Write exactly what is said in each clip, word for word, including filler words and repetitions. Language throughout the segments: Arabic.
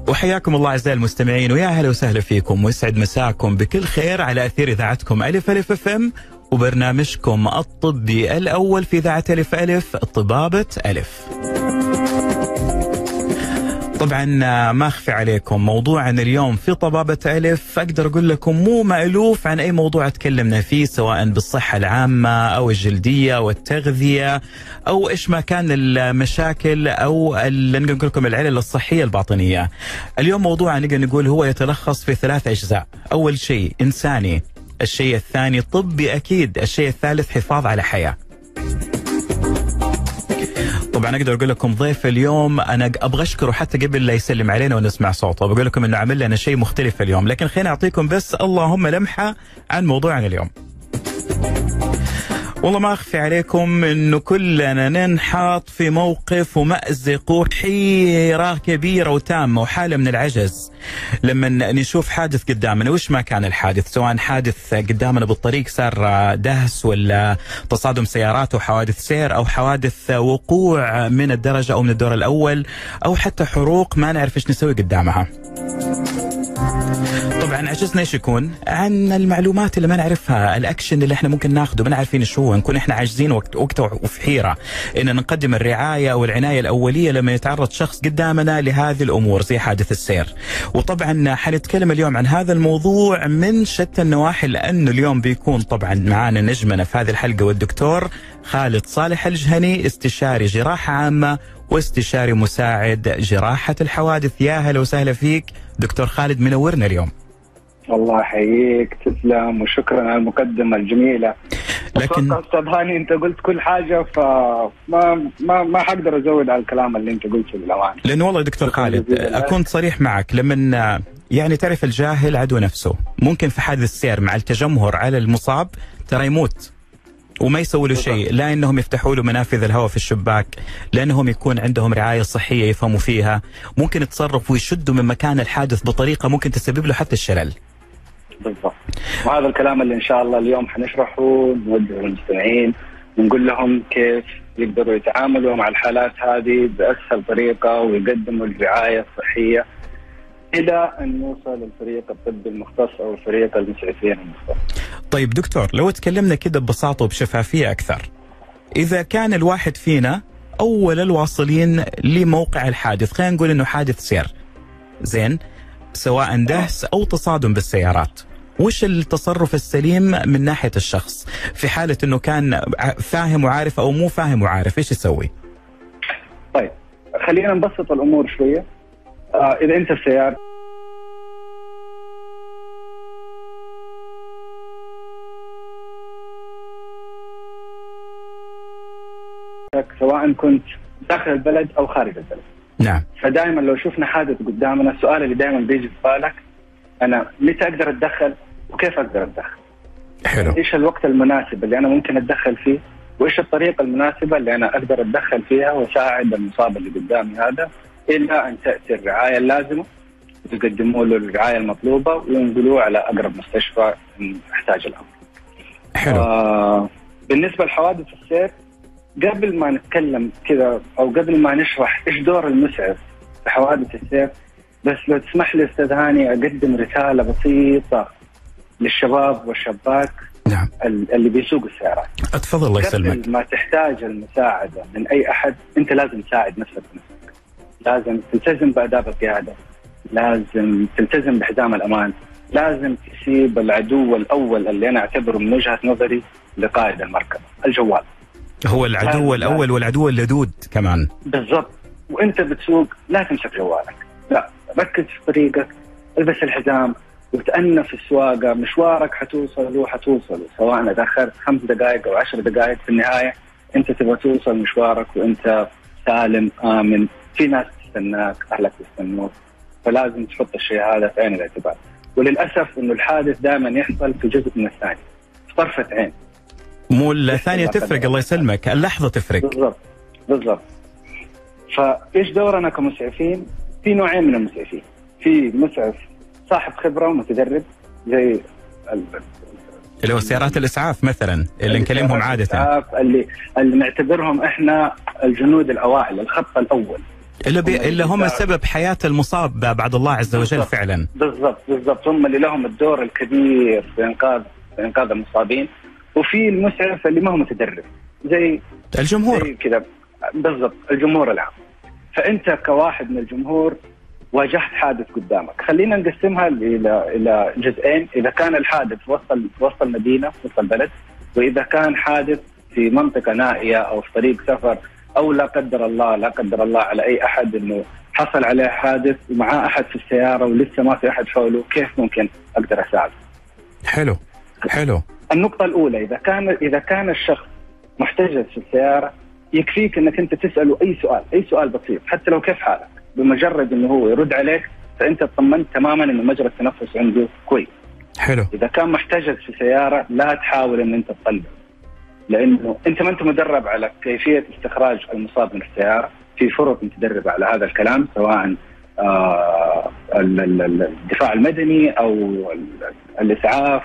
وحياكم الله أعزائي المستمعين، ويا أهلا وسهلا فيكم، ويسعد مساكم بكل خير على أثير إذاعتكم ألف ألف اف ام وبرنامجكم الطبي الأول في إذاعة ألف ألف، طبابة ألف. طبعا ما أخفي عليكم موضوعنا اليوم في طبابة ألف أقدر أقول لكم مو مألوف عن أي موضوع تكلمنا فيه، سواء بالصحة العامة أو الجلدية والتغذية أو إيش ما كان المشاكل أو اللي نقول لكم العلل الصحية الباطنية. اليوم موضوع نقدر نقول هو يتلخص في ثلاث أجزاء. أول شيء إنساني، الشيء الثاني طبي أكيد، الشيء الثالث حفاظ على حياة. طبعا اقدر اقول لكم ضيف اليوم انا ابغى اشكره حتى قبل لا يسلم علينا ونسمع صوته، بقول لكم انه عمل لنا شيء مختلف اليوم، لكن خليني اعطيكم بس اللهم لمحه عن موضوعنا اليوم. والله ما أخفي عليكم إنه كلنا ننحط في موقف ومأزق وحيرة كبيرة وتامة وحالة من العجز لما نشوف حادث قدامنا، وش ما كان الحادث، سواء حادث قدامنا بالطريق صار دهس ولا تصادم سيارات وحوادث سير أو حوادث وقوع من الدرجة أو من الدور الأول أو حتى حروق ما نعرف إيش نسوي قدامها. طبعا عجزنا ايش يكون عن المعلومات اللي ما نعرفها، الاكشن اللي احنا ممكن ناخذه ما نعرفين ايش هو، نكون احنا عاجزين وقت وقت وفي حيره ان نقدم الرعايه او العنايه الاوليه لما يتعرض شخص قدامنا لهذه الامور زي حادث السير. وطبعا حنتكلم اليوم عن هذا الموضوع من شتى النواحي، لانه اليوم بيكون طبعا معانا نجمنا في هذه الحلقه والدكتور خالد صالح الجهني، استشاري جراحه عامه واستشاري مساعد جراحه الحوادث. يا هلا وسهلا فيك دكتور خالد، منورنا اليوم. الله يحييك، تسلم وشكرا على المقدمة الجميلة. لكن أستاذ هاني أنت قلت كل حاجة، فما ما ما حقدر أزود على الكلام اللي أنت قلته للأمانة. لأنه والله دكتور خالد أكون صريح معك، لما يعني تعرف الجاهل عدو نفسه، ممكن في حادث السير مع التجمهر على المصاب ترى يموت وما يسوي له شيء، لا انهم يفتحوا له منافذ الهواء في الشباك، لانهم يكون عندهم رعايه صحيه يفهموا فيها، ممكن يتصرفوا ويشدوا من مكان الحادث بطريقه ممكن تسبب له حتى الشلل. بالضبط، وهذا الكلام اللي ان شاء الله اليوم حنشرحه ونوجه للمستمعين ونقول لهم كيف يقدروا يتعاملوا مع الحالات هذه باسهل طريقه ويقدموا الرعايه الصحيه إلى أن نوصل للفريق الطبي المختص أو الفريق المسعفين المختص. طيب دكتور، لو تكلمنا كده ببساطة وبشفافية أكثر، إذا كان الواحد فينا أول الواصلين لموقع الحادث، خلينا نقول إنه حادث سير زين، سواء دهس أو تصادم بالسيارات، وش التصرف السليم من ناحية الشخص في حالة إنه كان فاهم وعارف أو مو فاهم وعارف، إيش يسوي؟ طيب خلينا نبسط الأمور شوية. آه إذا أنت السيارة سواء كنت داخل البلد أو خارج البلد. نعم. فدائما لو شفنا حادث قدامنا، السؤال اللي دائما بيجي في بالك أنا متى أقدر أتدخل وكيف أقدر أتدخل؟ حلو. إيش الوقت المناسب اللي أنا ممكن أتدخل فيه، وإيش الطريقة المناسبة اللي أنا أقدر أتدخل فيها وأساعد المصاب اللي قدامي هذا إلا أن تأتي الرعاية اللازمة ويقدموا له الرعاية المطلوبة وينقلوه على أقرب مستشفى إن احتاج الأمر. حلو. آه بالنسبة لحوادث السير، قبل ما نتكلم كذا أو قبل ما نشرح إيش دور المسعف في حوادث السير، بس لو تسمح لي أستاذ هاني أقدم رسالة بسيطة للشباب والشابات. نعم. اللي بيسوقوا السيارات. أتفضل الله يسلمك. قبل ما تحتاج المساعدة من أي أحد، أنت لازم تساعد نفسك بنفسك، لازم تلتزم بآداب القيادة، لازم تلتزم بحزام الأمان، لازم تسيب العدو الأول اللي أنا أعتبره من وجهة نظري لقائد المركبة، الجوال. هو العدو الأول والعدو اللدود كمان. بالضبط. وأنت بتسوق لا تمسك جوالك، لا، ركز في طريقك، البس الحزام وتأنى في السواقة. مشوارك حتوصل وحتوصل، سواء تأخرت خمس دقائق أو عشر دقائق، في النهاية أنت تبغى توصل مشوارك وأنت سالم آمن. في ناس تستناك، أهلك يستنوك، فلازم تحط الشيء هذا في عين الاعتبار. وللأسف إنه الحادث دائما يحصل في جزء من الثانية، في طرفة عين، مو الثانية تفرق. الله يسلمك، اللحظة تفرق. بالضبط بالضبط. فإيش دورنا كمسعفين؟ في نوعين من المسعفين، في مسعف صاحب خبرة ومتدرب زي اللي هو سيارات الإسعاف مثلا اللي نكلمهم عادة، اللي اللي نعتبرهم إحنا الجنود الأوائل، الخط الأول. اللي, بي... اللي هم سبب حياة المصاب بعد الله عز وجل. بالضبط. فعلا بالضبط بالضبط هم اللي لهم الدور الكبير في إنقاذ في إنقاذ المصابين. وفي المسعف اللي ما هو متدرب زي الجمهور زي كذا. بالضبط الجمهور العام. فأنت كواحد من الجمهور واجهت حادث قدامك، خلينا نقسمها إلى إلى جزئين. إذا كان الحادث وسط وسط المدينة وسط البلد، وإذا كان حادث في منطقة نائية أو في طريق سفر، أو لا قدر الله لا قدر الله على أي أحد إنه حصل عليه حادث ومعاه أحد في السيارة ولسه ما في أحد حوله، كيف ممكن أقدر أساعده؟ حلو حلو. النقطة الأولى، إذا كان إذا كان الشخص محتجز في السيارة، يكفيك إنك أنت تسأله أي سؤال، أي سؤال بسيط، حتى لو كيف حالك، بمجرد إنه هو يرد عليك فأنت اطمنت تماما إنه مجرى التنفس عنده كويس. حلو. إذا كان محتجز في سيارة لا تحاول إن أنت تطلعه، لأنه أنت ما أنت مدرب على كيفية استخراج المصاب من السيارة. في فرق متدربة على هذا الكلام، سواء آه الدفاع المدني أو الإسعاف،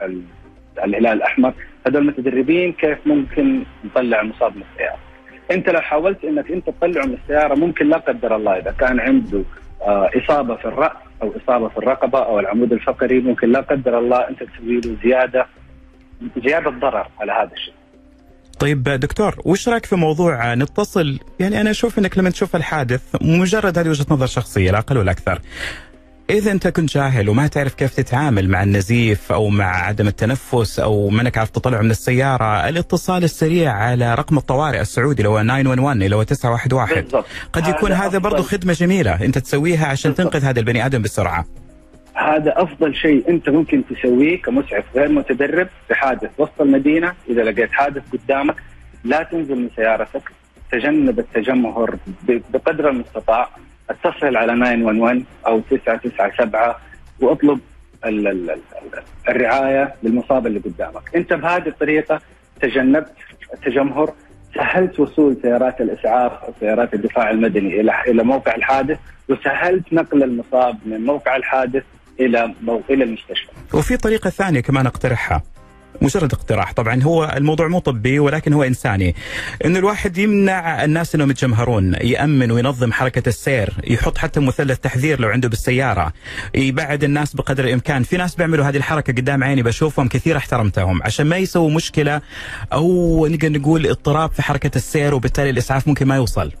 الهلال الأحمر، هذول متدربين كيف ممكن نطلع المصاب من السيارة. أنت لو حاولت إنك أنت تطلعه من السيارة، ممكن لا قدر الله إذا كان عنده آه إصابة في الرأس أو إصابة في الرقبة أو العمود الفقري، ممكن لا قدر الله أنت تسوي له زيادة زيادة ضرر على هذا الشيء. طيب دكتور، وش رايك في موضوع نتصل؟ يعني أنا أشوف أنك لما تشوف الحادث، مجرد هذه وجهة نظر شخصية لا أقل ولا أكثر، إذا أنت كنت جاهل وما تعرف كيف تتعامل مع النزيف أو مع عدم التنفس أو منك عارف تطلع من السيارة، الاتصال السريع على رقم الطوارئ السعودي اللي هو تسعة واحد واحد اللي هو تسعة واحد واحد بالضبط. قد يكون هذا, هذا برضو خدمة جميلة أنت تسويها عشان بالضبط. تنقذ هذا البني آدم بسرعة. هذا أفضل شيء أنت ممكن تسويه كمسعف غير متدرب في حادث وسط المدينة. إذا لقيت حادث قدامك لا تنزل من سيارتك، تجنب التجمهر بقدر المستطاع، اتصل على تسعة واحد واحد أو تسعة تسعة سبعة واطلب ال ال ال الرعاية للمصاب اللي قدامك. أنت بهذه الطريقة تجنبت التجمهر، سهلت وصول سيارات الإسعاف أو سيارات الدفاع المدني إلى إلى موقع الحادث، وسهلت نقل المصاب من موقع الحادث إلى إلى المستشفى. وفي طريقة ثانية كمان اقترحها، مجرد اقتراح طبعا، هو الموضوع مو طبي ولكن هو إنساني، إن الواحد يمنع الناس إنهم يتجمهرون، يأمن وينظم حركة السير، يحط حتى مثلث تحذير لو عنده بالسيارة، يبعد الناس بقدر الإمكان. في ناس بيعملوا هذه الحركة قدام عيني بشوفهم كثير، احترمتهم عشان ما يسووا مشكلة أو نقدر نقول اضطراب في حركة السير، وبالتالي الإسعاف ممكن ما يوصل.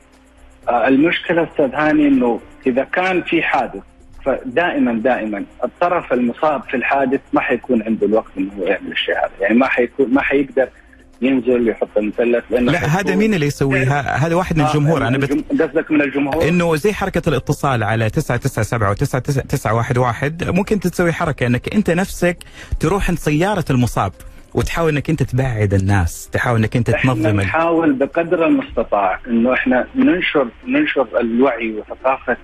المشكلة أستاذ هاني إنه إذا كان في حادث، فدائما دائما الطرف المصاب في الحادث ما حيكون عنده الوقت انه هو يعمل الشيء هذا، يعني ما حيكون ما حيقدر ينزل يحط المثلث. لانه لا هذا مين اللي يسويها؟ هذا واحد من الجمهور. آه انا بت... قصدك من الجمهور انه زي حركه الاتصال على تسعة تسعة سبعة وتسعة تسعة واحد واحد، ممكن تسوي حركه انك انت نفسك تروح عند سياره المصاب وتحاول انك انت تبعد الناس، تحاول انك انت تنظم. نحاول بقدر المستطاع انه احنا ننشر ننشر الوعي وثقافه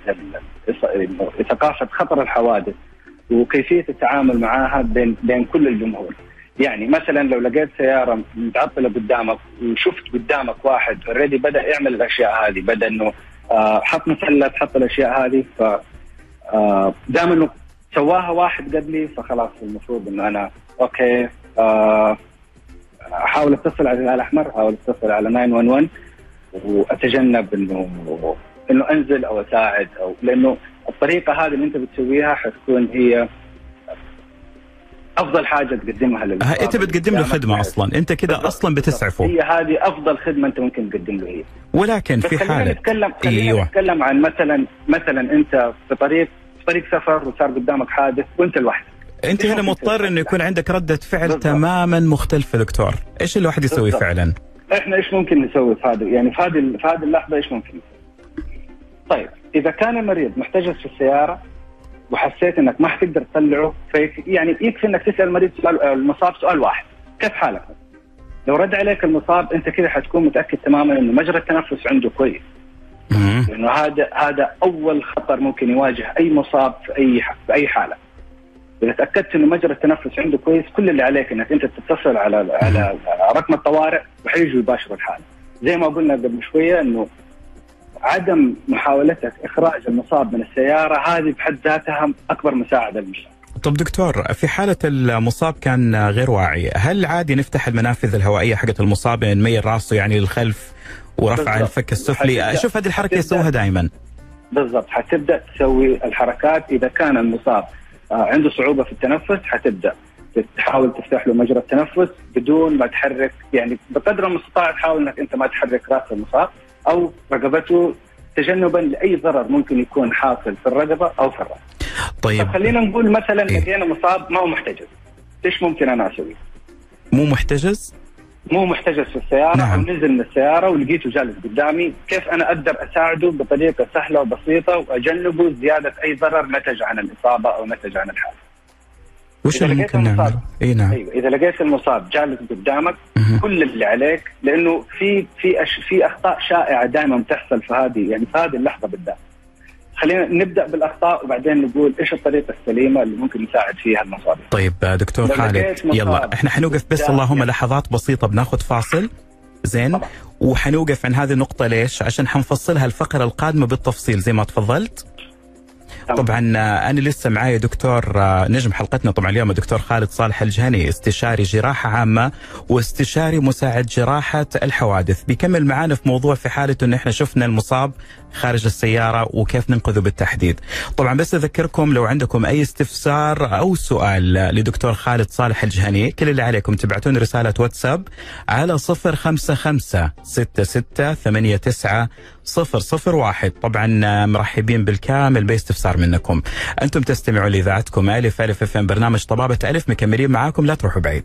ثقافه خطر الحوادث وكيفيه التعامل معها بين بين كل الجمهور. يعني مثلا لو لقيت سياره متعطله قدامك وشفت قدامك واحد اوريدي بدا يعمل الاشياء هذه، بدا انه آه حط مثلث، حط الاشياء هذه، ف آه دام انه سواها واحد قبلي فخلاص المفروض انه انا اوكي آه احاول اتصل على الهلال الاحمر، احاول اتصل على تسعة واحد واحد واتجنب انه انه انزل او اساعد، او لانه الطريقه هذه اللي انت بتسويها حتكون هي افضل حاجه تقدمها للمصاب. انت بتقدم له خدمه اصلا، انت كده اصلا بتسعفه. هي هذه افضل خدمه انت ممكن تقدم له هي. ولكن في حاله خلينا نتكلم خلينا أيوة. نتكلم عن مثلا مثلا انت في طريق في طريق سفر وصار قدامك حادث وانت لوحدك، انت هنا مضطر انه يكون عندك ردة فعل بالضبط. تماما مختلفة. دكتور ايش الواحد يسوي بالضبط. فعلا احنا ايش ممكن نسوي في هذا، يعني في هذه في هذه اللحظة ايش ممكن نسوي؟ طيب اذا كان المريض محتجز في السيارة وحسيت انك ما حتقدر تطلعه، يعني يكفي انك تسأل المريض سؤال المصاب سؤال واحد، كيف حالك؟ لو رد عليك المصاب انت كده حتكون متأكد تماما انه مجرى التنفس عنده كويس. لانه هذا هذا اول خطر ممكن يواجه اي مصاب في اي في اي حالة. إذا تأكدت إنه مجرى التنفس عنده كويس، كل اللي عليك إنك أنت تتصل على على رقم الطوارئ وحيجوا يباشروا الحالة. زي ما قلنا قبل شوية إنه عدم محاولتك إخراج المصاب من السيارة هذه بحد ذاتها أكبر مساعدة للمصاب. طب دكتور، في حالة المصاب كان غير واعي، هل عادي نفتح المنافذ الهوائية حقت المصاب نميل راسه يعني للخلف ورفع الفك السفلي. اشوف هذه الحركه يسويها دائما. بالضبط، حتبدا تسوي الحركات. اذا كان المصاب عنده صعوبه في التنفس حتبدا تحاول تفتح له مجرى التنفس بدون ما تحرك، يعني بقدر المستطاع تحاول انك انت ما تحرك راس المصاب او رقبته، تجنبا لاي ضرر ممكن يكون حاصل في الرقبه او في الراس. طيب خلينا نقول مثلا إيه؟ لقينا مصاب ما هو محتجز، ايش ممكن انا اسوي؟ مو محتجز؟ مو محتجز في السياره. نعم. او نزل من السياره ولقيته جالس قدامي، كيف انا اقدر اساعده بطريقه سهله وبسيطه واجنبه زياده اي ضرر نتج عن الاصابه او نتج عن الحادث؟ وش اللي ممكن نعمله؟ اي نعم. ايوه، اذا لقيت المصاب جالس قدامك مه. كل اللي عليك، لانه في في أش في اخطاء شائعه دائما بتحصل في هذه يعني في هذه اللحظه بالذات. خلينا نبدا بالاخطاء وبعدين نقول ايش الطريقه السليمه اللي ممكن نساعد فيها المصاب. طيب دكتور خالد، يلا احنا حنوقف بس اللهم لحظات بسيطه، بناخذ فاصل زين طبعا. وحنوقف عن هذه النقطه ليش؟ عشان حنفصلها الفقره القادمه بالتفصيل زي ما تفضلت. طبعا أنا لسه معايا دكتور نجم حلقتنا طبعا اليوم الدكتور خالد صالح الجهني، استشاري جراحة عامة واستشاري مساعد جراحة الحوادث، بيكمل معانا في موضوع في حالة أنه إحنا شفنا المصاب خارج السيارة وكيف ننقذه بالتحديد. طبعا بس أذكركم لو عندكم أي استفسار أو سؤال لدكتور خالد صالح الجهني، كل اللي عليكم تبعتون رسالة واتساب على صفر خمسة خمسة ستة ستة ثمانية تسعة صفر صفر واحد. طبعا مرحبين بالكامل باستفسار منكم. أنتم تستمعوا لإذاعتكم ألف ألف اف ام، برنامج طبابة ألف، مكملين معاكم، لا تروحوا بعيد.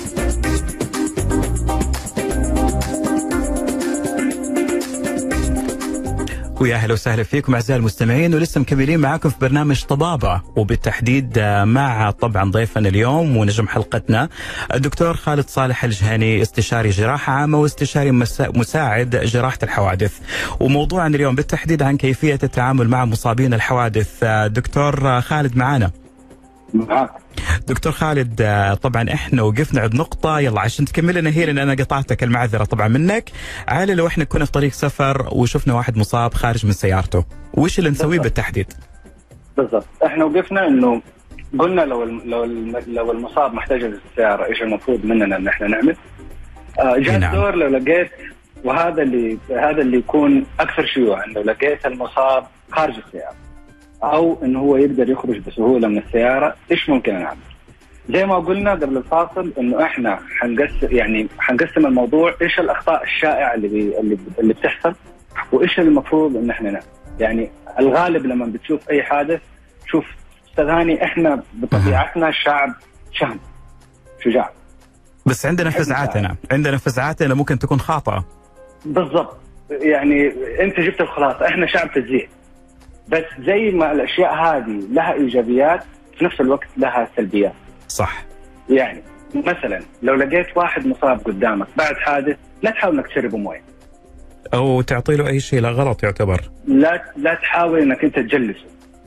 ويا اهلا وسهلا فيكم اعزائي المستمعين، ولسه مكملين معاكم في برنامج طبابه، وبالتحديد مع طبعا ضيفنا اليوم ونجم حلقتنا الدكتور خالد صالح الجهني، استشاري جراحه عامه واستشاري مساعد جراحه الحوادث. وموضوعنا اليوم بالتحديد عن كيفيه التعامل مع مصابين الحوادث. دكتور خالد معانا. معاك دكتور خالد، طبعا احنا وقفنا عند نقطة، يلا عشان تكمل لنا هي، لان انا قطعتك، المعذرة طبعا منك. عالي لو احنا كنا في طريق سفر وشفنا واحد مصاب خارج من سيارته، وش اللي نسويه بالتحديد؟ بالضبط، احنا وقفنا انه قلنا لو لو لو المصاب محتجز في السيارة ايش المفروض مننا ان احنا نعمل؟ آه جاء نعم. الدور لو لقيت، وهذا اللي هذا اللي يكون اكثر شيوعا، لو لقيت المصاب خارج السيارة او انه هو يقدر يخرج بسهوله من السياره، ايش ممكن نعمل؟ زي ما قلنا قبل الفاصل انه احنا حنقسم يعني حنقسم الموضوع، ايش الاخطاء الشائعه اللي بي اللي, اللي بتحصل، وايش المفروض ان احنا نعمل. يعني الغالب لما بتشوف اي حادث، شوف استاذ هاني، احنا بطبيعتنا شعب شهم شجاع، بس عندنا فزعاتنا عندنا فزعاتنا ممكن تكون خاطئه. بالضبط، يعني انت جبت الخلاصه، احنا شعب تزيين، بس زي ما الاشياء هذه لها ايجابيات في نفس الوقت لها سلبيات. صح. يعني مثلا لو لقيت واحد مصاب قدامك بعد حادث، لا تحاول انك تشربه مويه او تعطي له اي شيء، لا غلط يعتبر. لا لا تحاول انك انت تجلسه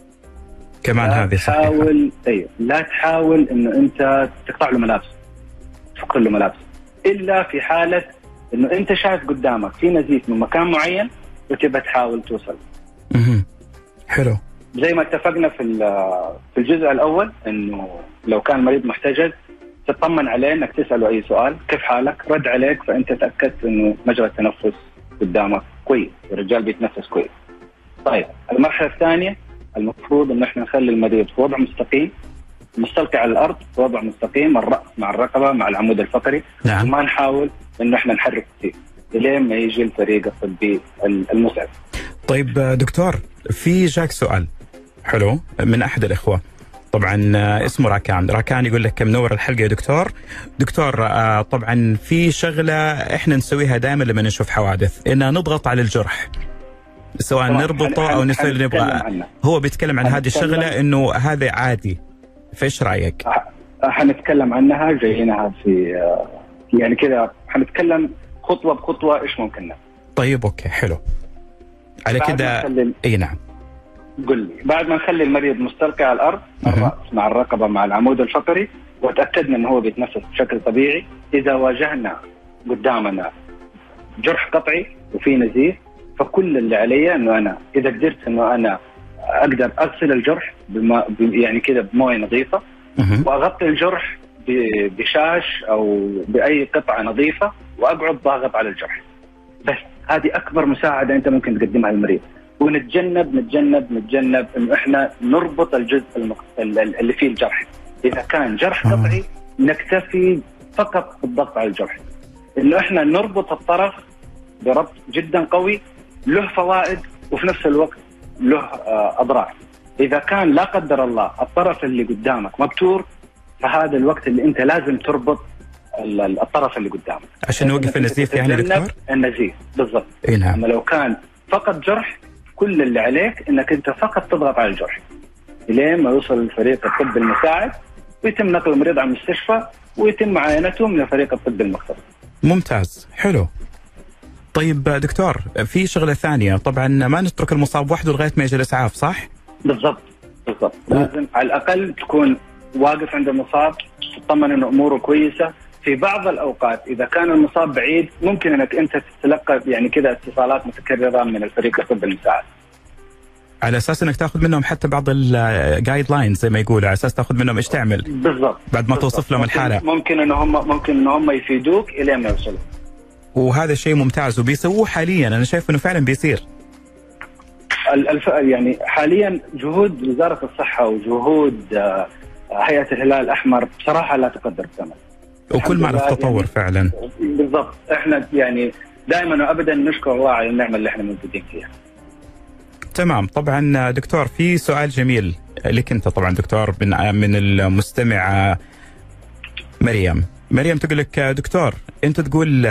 كمان، هذه صحيحه. تحاول ايوه لا تحاول انه انت تقطع له ملابسه، تفك له ملابسه، الا في حاله انه انت شايف قدامك في نزيف من مكان معين وتبى تحاول توصل. اها حلو. زي ما اتفقنا في في الجزء الاول انه لو كان مريض محتجز تطمن عليه، انك تساله اي سؤال، كيف حالك؟ رد عليك، فانت تاكدت انه مجرى التنفس قدامك كويس، الرجال بيتنفس كويس. طيب المرحله الثانيه المفروض ان احنا نخلي المريض في وضع مستقيم، مستلقي على الارض في وضع مستقيم، الراس مع الرقبه مع العمود الفقري. نعم. وما نحاول انه احنا نحرك كثير لين ما يجي الفريق الطبي المسعف. طيب دكتور، في جاك سؤال حلو من احد الاخوه، طبعا اسمه راكان. راكان يقول لك منور الحلقه يا دكتور. دكتور طبعا في شغله احنا نسويها دائما لما نشوف حوادث، ان نضغط على الجرح، سواء نربطه او نسوي اللي نبغى. هو بيتكلم عن هذه الشغله انه هذا عادي، فايش رايك؟ حنتكلم عنها، جايينها في يعني كذا، حنتكلم خطوه بخطوه ايش ممكن نعمل. طيب اوكي حلو. على كده اي نعم. قل لي، بعد ما نخلي المريض مستلقي على الارض، الراس مع الرقبه مع العمود الفقري، وتاكدنا انه هو بيتنفس بشكل طبيعي، اذا واجهنا قدامنا جرح قطعي وفي نزيف، فكل اللي علي انه انا اذا قدرت انه انا اقدر اغسل الجرح بما يعني كذا بمويه نظيفه، واغطي الجرح بشاش او باي قطعه نظيفه، واقعد ضاغط على الجرح بس. هذه اكبر مساعده انت ممكن تقدمها للمريض. ونتجنب نتجنب نتجنب انه احنا نربط الجزء المق... اللي فيه الجرح. اذا كان جرح قطعي نكتفي فقط بالضغط على الجرح. انه احنا نربط الطرف بربط جدا قوي له فوائد وفي نفس الوقت له اضرار. اذا كان لا قدر الله الطرف اللي قدامك مبتور، فهذا الوقت اللي انت لازم تربط الطرف اللي قدامك عشان نوقف النزيف. يعني دكتور النزيف بالضبط. إيه نعم. اما لو كان فقط جرح، كل اللي عليك انك انت فقط تضغط على الجرح لين ما يوصل الفريق الطب المساعد ويتم نقل المريض على المستشفى ويتم معاينته من فريق الطب المختص. ممتاز، حلو. طيب دكتور، في شغله ثانيه، طبعا ما نترك المصاب وحده لغايه ما يجي الاسعاف، صح؟ بالضبط بالضبط. لازم على الاقل تكون واقف عند المصاب، تطمن انه اموره كويسه. في بعض الاوقات اذا كان المصاب بعيد ممكن انك انت تتلقى يعني كذا اتصالات متكرره من الفريق الطب المساعد، على اساس انك تاخذ منهم حتى بعض الجايد لاينز زي ما يقولوا، على اساس تاخذ منهم ايش تعمل بالضبط بعد ما توصف لهم الحاله. ممكن ان هم ممكن ان هم يفيدوك الى ما يوصلوا. وهذا شيء ممتاز وبيسووه حاليا، انا شايف انه فعلا بيصير. الف... يعني حاليا جهود وزاره الصحه وجهود هيئه الهلال الاحمر بصراحه لا تقدر بثمن. وكل ما في تطور يعني فعلا. بالضبط. احنا يعني دائما وابدا نشكر الله على النعمه اللي احنا موجودين فيها. تمام. طبعا دكتور، في سؤال جميل لك انت طبعا دكتور من من المستمعه مريم. مريم تقول لك دكتور، انت تقول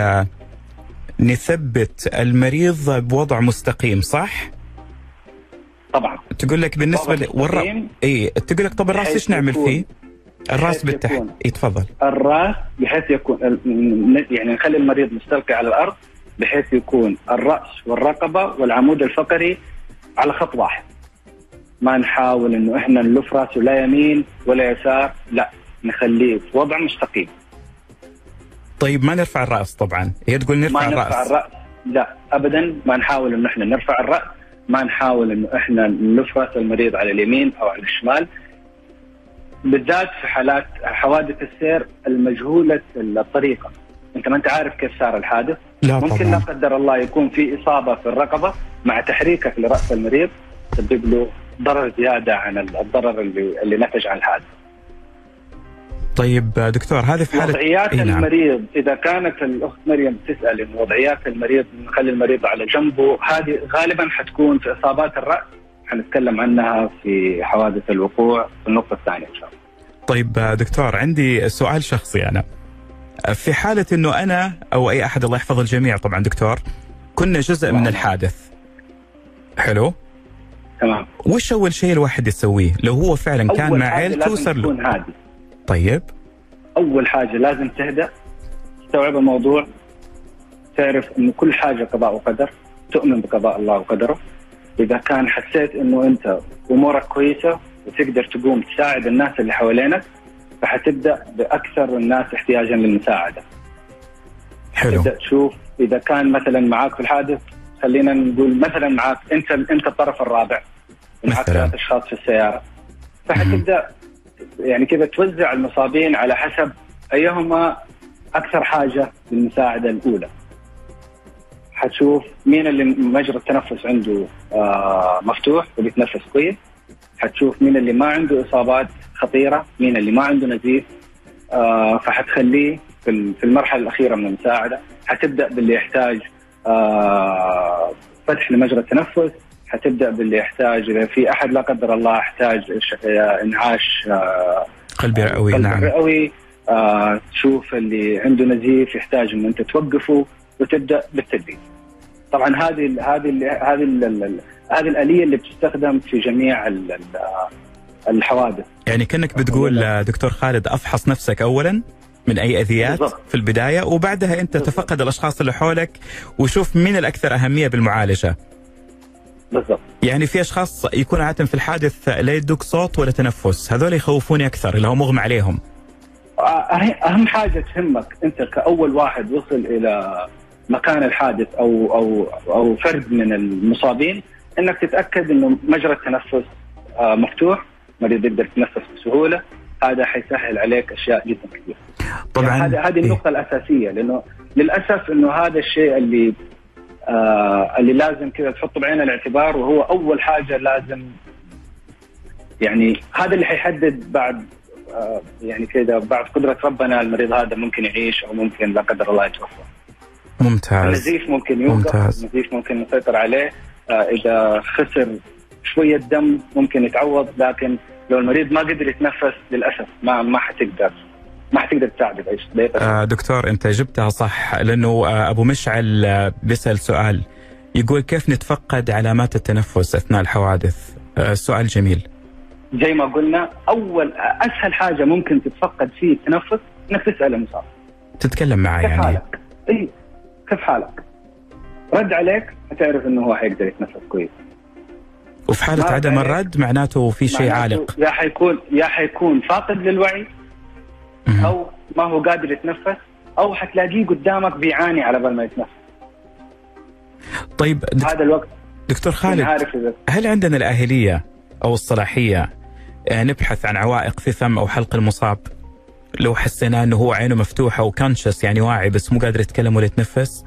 نثبت المريض بوضع مستقيم، صح؟ طبعا. تقول لك بالنسبه ل... والر... اي تقول لك طب الراس ايش نعمل فيه؟ الراس بالتحت. اي تفضل. الراس بحيث يكون يعني نخلي المريض مستلقي على الارض بحيث يكون الراس والرقبه والعمود الفقري على خط واحد. ما نحاول انه احنا نلف راسه لا يمين ولا يسار، لا نخليه في وضع مستقيم. طيب ما نرفع الراس طبعا، هي تقول نرفع ما الراس. نرفع الراس لا ابدا، ما نحاول انه احنا نرفع الراس، ما نحاول انه احنا نلف راس المريض على اليمين او على الشمال، بالذات في حالات حوادث السير المجهوله الطريقه. انت ما انت عارف كيف صار الحادث. لا ممكن طبعا. لا قدر الله يكون في اصابه في الرقبه مع تحريكك لراس المريض تسبب له ضرر زياده عن الضرر اللي اللي نتج عن الحادث. طيب دكتور، هذه في حاله وضعيات إيه نعم. المريض، اذا كانت الاخت مريم تسال انه وضعيات المريض نخلي المريض على جنبه، هذه غالبا حتكون في اصابات الراس، حنتكلم عنها في حوادث الوقوع في النقطه الثانيه ان شاء الله. طيب دكتور، عندي سؤال شخصي انا. في حاله انه انا او اي احد، الله يحفظ الجميع طبعا دكتور، كنا جزء من الحادث. حلو؟ تمام. وش اول شيء الواحد يسويه لو هو فعلا كان مع عائلته وصار له؟ تكون هادي. طيب. اول حاجه لازم تهدأ، تستوعب الموضوع، تعرف انه كل حاجه قضاء وقدر، تؤمن بقضاء الله وقدره. اذا كان حسيت انه انت امورك كويسه وتقدر تقوم تساعد الناس اللي حوالينك، فحتبدا باكثر الناس احتياجا للمساعده. حلو. تبدا تشوف اذا كان مثلا معاك في الحادث، خلينا نقول مثلا معاك انت انت الطرف الرابع، معاك ثلاث اشخاص في السياره، فحتبدا يعني كذا توزع المصابين على حسب ايهما اكثر حاجه للمساعده الاولى. حتشوف مين اللي مجرى التنفس عنده آه مفتوح وبيتنفس كويس، حتشوف مين اللي ما عنده اصابات خطيره، مين اللي ما عنده نزيف، آه فحتخليه في في المرحله الاخيره من المساعده. حتبدا باللي يحتاج آه فتح لمجرى التنفس، حتبدا باللي يحتاج اذا في احد لا قدر الله يحتاج انعاش آه قلبي رئوي. قلبي نعم. رئوي. آه تشوف اللي عنده نزيف يحتاج ان انت توقفه وتبدا بالتدريب. طبعا هذه هذه هذه هذه الآلية اللي بتستخدم في جميع الحوادث. يعني كأنك بتقول دكتور خالد، أفحص نفسك أولا من أي أذيات بالضبط في البداية، وبعدها أنت بالضبط تفقد الأشخاص اللي حولك وشوف مين الأكثر أهمية بالمعالجة. بالضبط. يعني في أشخاص يكون عادة في الحادث لا يدوك صوت ولا تنفس، هذول يخوفوني أكثر اللي هو مغمى عليهم. أهم حاجة تهمك أنت كأول واحد وصل إلى مكان الحادث أو أو أو فرد من المصابين، انك تتاكد انه مجرى التنفس مفتوح، مريض يقدر يتنفس بسهوله. هذا حيسهل عليك اشياء جدا كثيره. طبعا يعني هذه هذه النقطه الاساسيه، لانه للاسف انه هذا الشيء اللي آه اللي لازم كذا تحطه بعين الاعتبار، وهو اول حاجه لازم يعني هذا اللي حيحدد بعد آه يعني كذا بعد قدره ربنا المريض هذا ممكن يعيش او ممكن لا قدر الله يتوفى. ممتاز. النزيف ممكن يوقف، النزيف ممكن نسيطر عليه، آه إذا خسر شوية دم ممكن يتعوض، لكن لو المريض ما قدر يتنفس للأسف ما ما حتقدر ما حتقدر تساعده بعيش. آه دكتور أنت جبتها صح، لأنه آه أبو مشعل آه بيسأل سؤال يقول كيف نتفقد علامات التنفس أثناء الحوادث؟ آه سؤال جميل. زي ما قلنا أول أسهل حاجة ممكن تتفقد فيه التنفس إنك تسأل المصاب تتكلم معه يعني. كيف حالك؟ إيه كيف حالك؟ رد عليك هتعرف إنه هو حيقدر يتنفس كويس. وفي حالة عدم الرد معناته في شيء عالق، يا حيكون يا حيكون فاقد للوعي م- أو ما هو قادر يتنفس، أو حتلاقيه قدامك بيعاني على بال ما يتنفس. طيب دك... هذا الوقت دكتور خالد، هل عندنا الأهلية أو الصلاحية نبحث عن عوائق في فم أو حلق المصاب لو حسينا أنه هو عينه مفتوحة وكونشس يعني واعي بس مو قادر يتكلم ولا يتنفس؟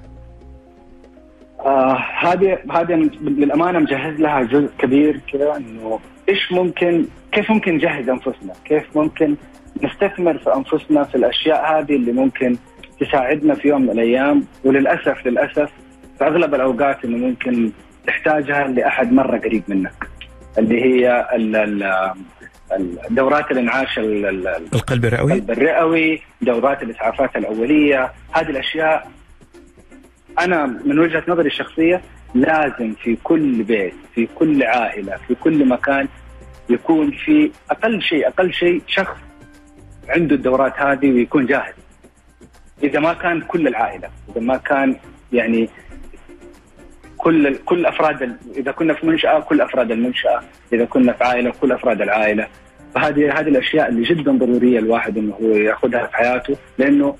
آه هذه هذه للأمانة مجهز لها جزء كبير كذا، إنه إيش ممكن كيف ممكن نجهز أنفسنا، كيف ممكن نستثمر في أنفسنا في الأشياء هذه اللي ممكن تساعدنا في يوم من الأيام. وللأسف للأسف في أغلب الأوقات إنه ممكن تحتاجها لأحد مرة قريب منك، اللي هي الدورات الإنعاش القلب الرئوي القلب الرئوي، دورات الإسعافات الأولية. هذه الأشياء أنا من وجهة نظري الشخصية لازم في كل بيت، في كل عائلة، في كل مكان يكون في أقل شيء أقل شيء شخص عنده الدورات هذه ويكون جاهز. إذا ما كان كل العائلة، إذا ما كان يعني كل كل أفراد، إذا كنا في منشأة كل أفراد المنشأة، إذا كنا في عائلة كل أفراد العائلة. فهذه هذه الأشياء اللي جدا ضرورية الواحد إنه هو يأخذها في حياته، لأنه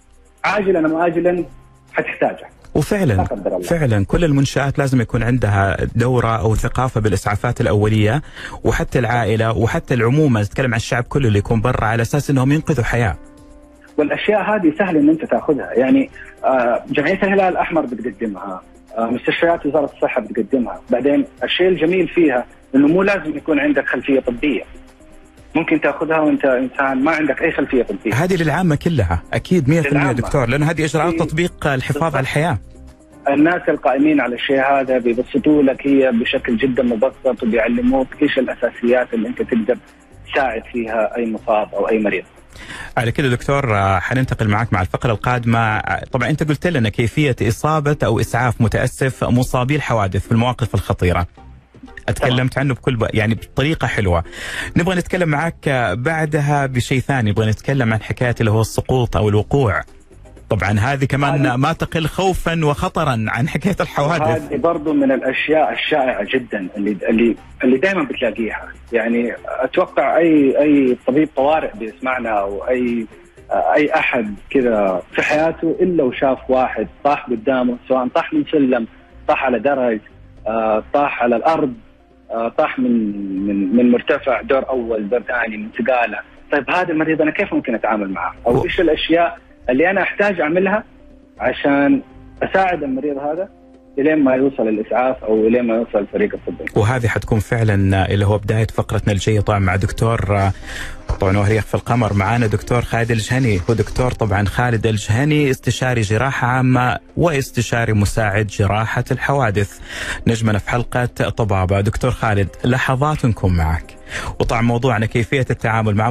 عاجلا أم آجلا حتحتاجها. وفعلا فعلا كل المنشآت لازم يكون عندها دورة أو ثقافة بالإسعافات الأولية، وحتى العائلة وحتى العموم، نتكلم عن الشعب كله اللي يكون برا على أساس أنهم ينقذوا حياة. والأشياء هذه سهل أن أنت تأخذها، يعني آه جمعية الهلال الأحمر بتقدمها، آه مستشفيات وزارة الصحة بتقدمها. بعدين الشيء الجميل فيها أنه مو لازم يكون عندك خلفية طبية، ممكن تأخذها وأنت إنسان ما عندك أي خلفية طبية. هذه للعامة كلها أكيد مية بالمية دكتور، لأن هذه إجراءات تطبيق الحفاظ على الحياة. الناس القائمين على الشيء هذا بيبسطوا لك هي بشكل جدا مبسط، وبيعلموك إيش الأساسيات اللي أنت تقدر تساعد فيها أي مصاب أو أي مريض. على كده دكتور حننتقل معك مع الفقرة القادمة. طبعا أنت قلت لنا كيفية إصابة أو إسعاف متأسف مصابي الحوادث في المواقف الخطيرة، اتكلمت عنه بكل ب... يعني بطريقة حلوة. نبغى نتكلم معك بعدها بشيء ثاني، نبغى نتكلم عن حكاية اللي هو السقوط أو الوقوع. طبعا هذه كمان هذه ما تقل خوفا وخطرا عن حكاية الحوادث. هذه برضو من الأشياء الشائعة جدا اللي اللي اللي دائما بتلاقيها. يعني أتوقع أي أي طبيب طوارئ بيسمعنا أو أي أي أحد كذا في حياته إلا وشاف واحد طاح قدامه، سواء طاح من سلم، طاح على درج، طاح على الأرض، طاح من من من مرتفع دور أول دور ثاني من سقالة. طيب هذا المريض أنا كيف ممكن أتعامل معه؟ أو إيش الأشياء اللي أنا أحتاج أعملها عشان أساعد المريض هذا إلين ما يوصل الإسعاف أو إلين ما يوصل الفريق الطبي. وهذه حتكون فعلا اللي هو بداية فقرتنا الجاية طبعا مع دكتور، طبعا وهريق في القمر معانا دكتور خالد الجهني. هو دكتور طبعا خالد الجهني استشاري جراحة عامة واستشاري مساعد جراحة الحوادث، نجمنا في حلقة طبابة. دكتور خالد لحظاتكم معك، وطبعا موضوعنا كيفية التعامل مع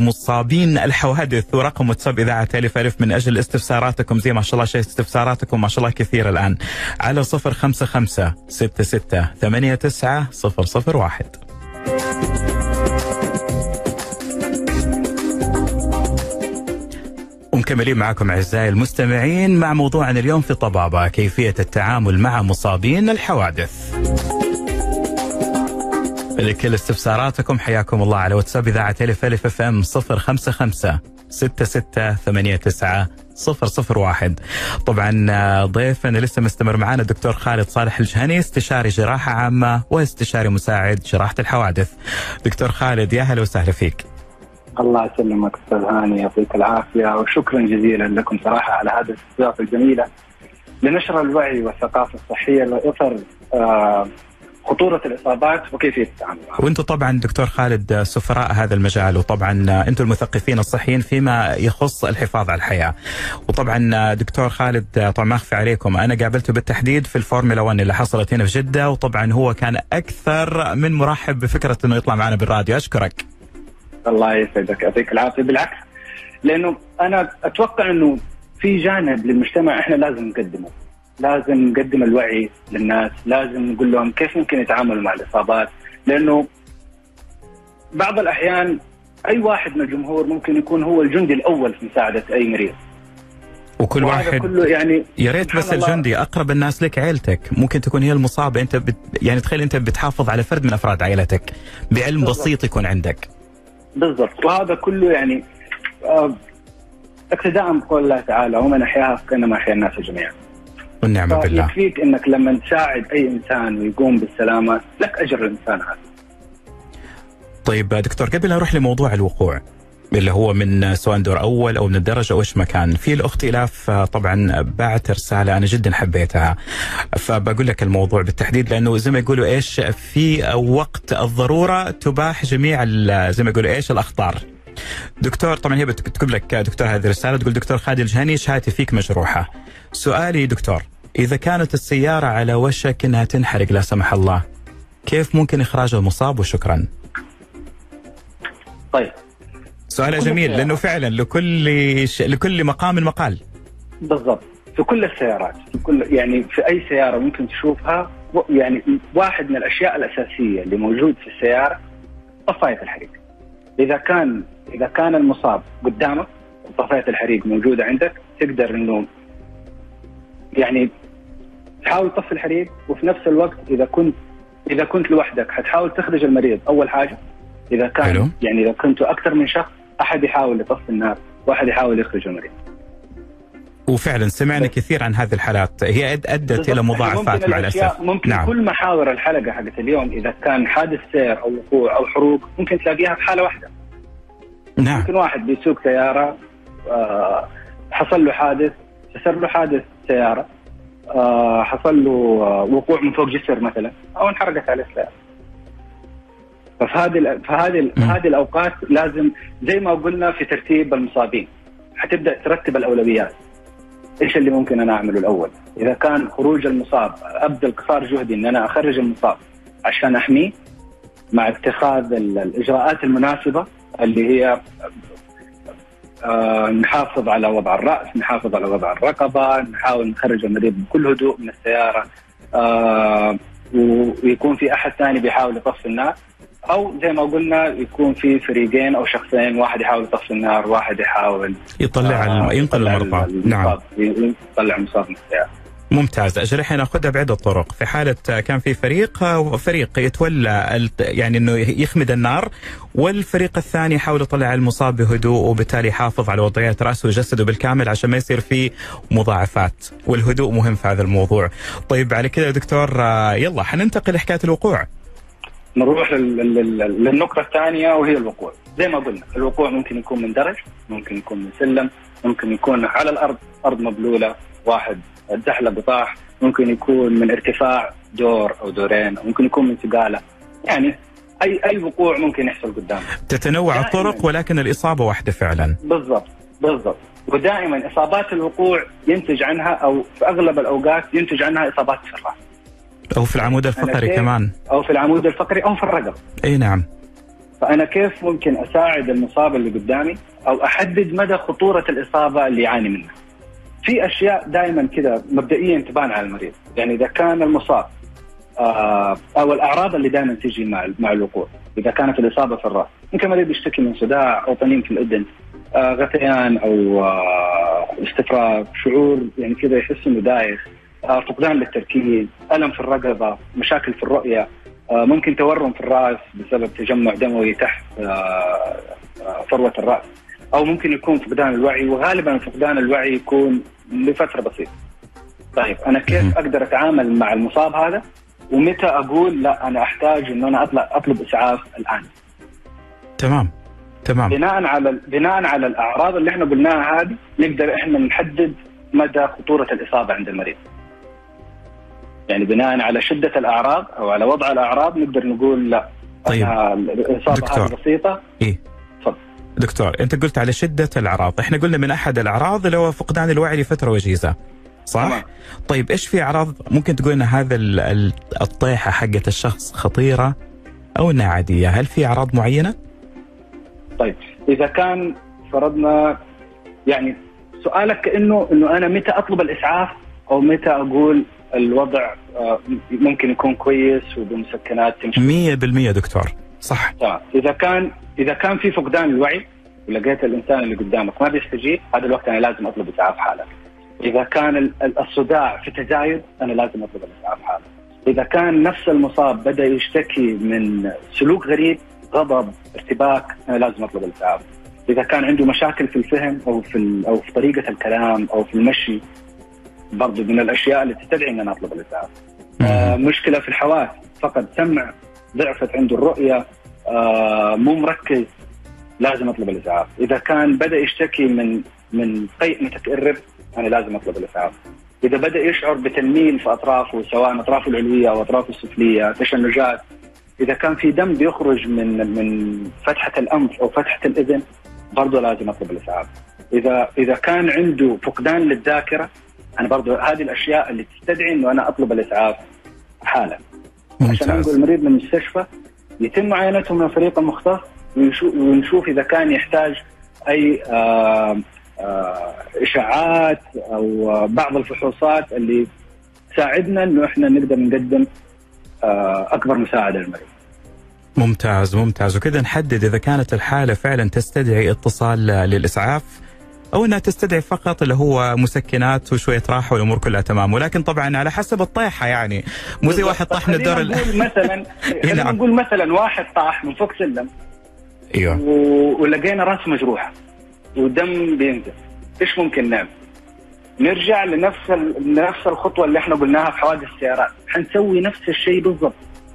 مصابين الحوادث، ورقم واتساب إذاعة ألف ألف من أجل استفساراتكم. زي ما شاء الله شيء استفساراتكم ما شاء الله كثير الآن على صفر خمسة خمسة ستة ستة ثمانية تسعة صفر صفر واحد. ومكملين معكم أعزائي المستمعين مع موضوعنا اليوم في طبابة، كيفية التعامل مع مصابين الحوادث. لكل استفساراتكم حياكم الله على واتساب إذاعة ألف ألف اف ام صفر خمسة خمسة ستة ستة ثمانية تسعة صفر صفر واحد. طبعا ضيفنا لسه مستمر معنا الدكتور خالد صالح الجهني، استشاري جراحة عامة واستشاري مساعد جراحة الحوادث. دكتور خالد يا هلا وسهلا فيك. الله يسلمك استاذ هاني، يعطيك العافيه، وشكرا جزيلا لكم صراحه على هذه الاستضافه الجميله لنشر الوعي والثقافة الصحية لإثر آه خطورة الإصابات وكيفية التعامل معها. وأنتم طبعا دكتور خالد سفراء هذا المجال، وطبعا أنتم المثقفين الصحيين فيما يخص الحفاظ على الحياة. وطبعا دكتور خالد طبعا ما أخفى عليكم، أنا قابلته بالتحديد في الفورمولا واحد اللي حصلت هنا في جدة، وطبعا هو كان أكثر من مرحب بفكرة أنه يطلع معنا بالراديو. أشكرك. الله يسعدك، يعطيك العافية. بالعكس، لأنه أنا أتوقع أنه في جانب للمجتمع إحنا لازم نقدمه، لازم نقدم الوعي للناس، لازم نقول لهم كيف ممكن يتعاملوا مع الإصابات، لأنه بعض الأحيان أي واحد من الجمهور ممكن يكون هو الجندي الأول في مساعدة أي مريض، وكل واحد كله يعني يا ريت بس الجندي أقرب الناس لك عيلتك، ممكن تكون هي المصابة، أنت بت يعني تخيل أنت بتحافظ على فرد من أفراد عائلتك بعلم بالضبط. بسيط يكون عندك بالضبط. وهذا كله يعني آه اقتداء بقول الله تعالى ومن أحياها فكأنما أحيا الناس جميعا. والنعم بالله. يكفيك انك لما تساعد اي انسان ويقوم بالسلامه لك اجر الانسان هذا. طيب دكتور، قبل اروح لموضوع الوقوع اللي هو من سواء دور اول او من الدرجه او ايش مكان، في الاخت الاف طبعا بعت رساله انا جدا حبيتها، فبقول لك الموضوع بالتحديد لانه زي ما يقولوا ايش، في وقت الضروره تباح جميع زي ما يقولوا ايش الاخطار. دكتور طبعا هي بتكتب لك دكتور هذه الرساله تقول: دكتور خالد الجهني، شهادتي فيك مجروحه. سؤالي دكتور، اذا كانت السياره على وشك انها تنحرق لا سمح الله، كيف ممكن اخراج المصاب؟ وشكرا. طيب سؤال جميل لانه فعلا لكل ش... لكل مقام مقال. بالضبط، في كل السيارات، في كل يعني في اي سياره ممكن تشوفها، يعني واحد من الاشياء الاساسيه اللي موجود في السياره طفايه الحريق. إذا كان إذا كان المصاب قدامك وطفاية الحريق موجودة عندك، تقدر إنه يعني تحاول تطفي الحريق، وفي نفس الوقت إذا كنت إذا كنت لوحدك حتحاول تخرج المريض أول حاجة. إذا كان حلو. يعني إذا كنتوا أكثر من شخص، أحد يحاول يطفي النار واحد يحاول يخرج المريض. وفعلا سمعنا بس. كثير عن هذه الحالات، هي أدت إلى مضاعفات مع الأسف. ممكن نعم. كل محاور الحلقة حقت اليوم إذا كان حادث سير أو وقوع أو حروق ممكن تلاقيها في حالة واحدة. نعم. ممكن واحد بيسوق سيارة آه حصل له حادث، صار له حادث سيارة، آه حصل له آه وقوع من فوق جسر مثلا، أو انحرقت عليه السيارة. فهذه فهذه هذه الأوقات لازم زي ما قلنا في ترتيب المصابين، حتبدأ ترتب الأولويات. إيش اللي ممكن أنا أعمله الأول؟ إذا كان خروج المصاب أبذل قصار جهدي إن أنا أخرج المصاب عشان أحميه، مع اتخاذ الإجراءات المناسبة اللي هي آه نحافظ على وضع الرأس، نحافظ على وضع الرقبة، نحاول نخرج المريض بكل هدوء من السيارة، آه ويكون في أحد ثاني بيحاول يطفي النار، أو زي ما قلنا يكون في فريقين أو شخصين، واحد يحاول يطفي النار، واحد يحاول يطلع آه ينقل المرضى. نعم، يطلع المصاب من السيارة. ممتاز. أجل الحين ناخذها بعدة طرق. في حالة كان في فريق فريق يتولى يعني انه يخمد النار، والفريق الثاني يحاول يطلع المصاب بهدوء، وبالتالي يحافظ على وضعية رأسه وجسده بالكامل عشان ما يصير فيه مضاعفات، والهدوء مهم في هذا الموضوع. طيب على كده يا دكتور يلا حننتقل لحكاية الوقوع. نروح للنقطة الثانية وهي الوقوع. زي ما قلنا الوقوع ممكن يكون من درج، ممكن يكون من سلم، ممكن يكون على الأرض، أرض مبلولة، واحد الزحلة بطاح، ممكن يكون من ارتفاع دور أو دورين، ممكن يكون من سقالة. يعني أي أي وقوع ممكن يحصل قدامك. تتنوع الطرق ولكن الإصابة واحدة فعلا. بالضبط بالضبط. ودائما إصابات الوقوع ينتج عنها، أو في أغلب الأوقات ينتج عنها إصابات في الرأس، أو في العمود الفقري كمان، أو في العمود الفقري أو في الرقبة. أي نعم. فأنا كيف ممكن أساعد المصاب اللي قدامي، أو أحدد مدى خطورة الإصابة اللي يعاني منها؟ في أشياء دائما كده مبدئيا تبان على المريض. يعني إذا كان المصاب آه أو الأعراض اللي دائما تيجي مع مع الوقوع، إذا كانت الإصابة في الرأس، ممكن المريض يشتكي من صداع أو طنين في الأذن، آه غثيان أو آه استفراغ، شعور يعني كده يحس إنه دايخ، آه فقدان للتركيز، ألم في الرقبة، مشاكل في الرؤية، آه ممكن تورم في الرأس بسبب تجمع دموي تحت آه آه فروة الرأس، أو ممكن يكون فقدان الوعي، وغالبا فقدان الوعي يكون لفترة بسيطة. طيب أنا كيف أقدر أتعامل مع المصاب هذا، ومتى أقول لا أنا أحتاج إن أنا أطلع أطلب إسعاف الآن؟ تمام تمام. بناء على بناء على الأعراض اللي إحنا قلناها هذه، نقدر إحنا نحدد مدى خطورة الإصابة عند المريض. يعني بناء على شدة الأعراض أو على وضع الأعراض نقدر نقول لا. طيب الإصابة هذه بسيطة. إيه؟ تفضل. دكتور أنت قلت على شدة الأعراض، إحنا قلنا من أحد الأعراض اللي هو فقدان الوعي لفترة وجيزة، صح؟ تمام. طيب إيش في أعراض ممكن تقول إن هذا الطيحة حقة الشخص خطيرة أو إنها عادية؟ هل في أعراض معينة؟ طيب إذا كان فرضنا يعني سؤالك كأنه إنه أنا متى أطلب الإسعاف أو متى أقول الوضع ممكن يكون كويس وبمسكنات تمشي. مية بالمية دكتور صح. طبعا إذا كان إذا كان في فقدان الوعي ولقيت الإنسان اللي قدامك ما بيستجيب، هذا الوقت أنا لازم أطلب إسعاف حالا. إذا كان الصداع في تزايد أنا لازم أطلب الإسعاف حالا. إذا كان نفس المصاب بدأ يشتكي من سلوك غريب، غضب، ارتباك، أنا لازم أطلب الإسعاف. إذا كان عنده مشاكل في الفهم أو في أو في طريقة الكلام أو في المشي، برضو من الأشياء اللي تستدعي أن أنا أطلب الإسعاف. آه مشكلة في الحواس، فقد سمع، ضعفت عنده الرؤية، آه مو مركز، لازم أطلب الإسعاف. إذا كان بدأ يشتكي من من قيء متكرر أنا لازم أطلب الإسعاف. إذا بدأ يشعر بتنميل في أطرافه سواء أطرافه العلوية أو أطرافه السفلية، تشنجات، إذا كان في دم بيخرج من من فتحة الأنف أو فتحة الإذن، برضو لازم أطلب الإسعاف. إذا إذا كان عنده فقدان للذاكرة، أنا برضو هذه الأشياء اللي تستدعي إنه أنا أطلب الإسعاف حالا. عشان أنقل المريض من المستشفى، يتم معاينته من الفريق المختص ونشوف إذا كان يحتاج أي آآ آآ إشاعات أو بعض الفحوصات اللي تساعدنا إنه إحنا نقدر نقدم أكبر مساعدة للمريض. ممتاز ممتاز. وكذا نحدد إذا كانت الحالة فعلا تستدعي اتصال للإسعاف أو أنها تستدعي فقط اللي هو مسكنات وشوية راحة والأمور كلها تمام. ولكن طبعا على حسب الطيحة، يعني مو زي واحد طاح من الدور ال... مثلا خلينا نقول مثلا واحد طاح من فوق سلم، ايوه، و... ولقينا راسه مجروحة ودم بينزل، إيش ممكن نعمل؟ نرجع لنفس ال... لنفس الخطوة اللي احنا قلناها في حوادث السيارات، حنسوي نفس الشيء بالضبط.